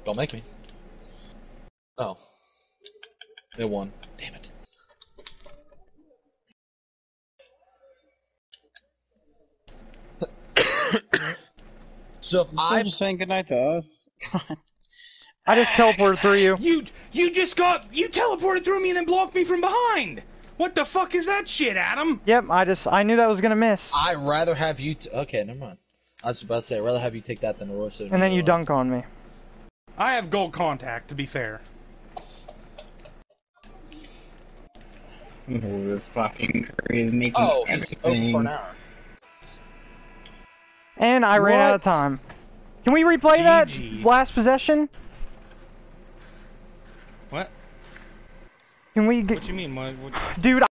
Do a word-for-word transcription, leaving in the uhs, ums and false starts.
Don't make me. Oh. It won. Damn it. So if I just saying goodnight to us. I just teleported through you. You you just got you teleported through me and then blocked me from behind. What the fuck is that shit, Adam? Yep, I just I knew that was gonna miss. I'd rather have you. T okay, never mind. I was about to say I'd rather have you take that than a Royce. And then you dunk on me. I have gold contact, to be fair. Oh, this fucking curry is making Oh, he's everything. open for an hour. And I ran What? out of time. Can we replay G that G. last possession? What? Can we get... What you mean? What? what... Dude,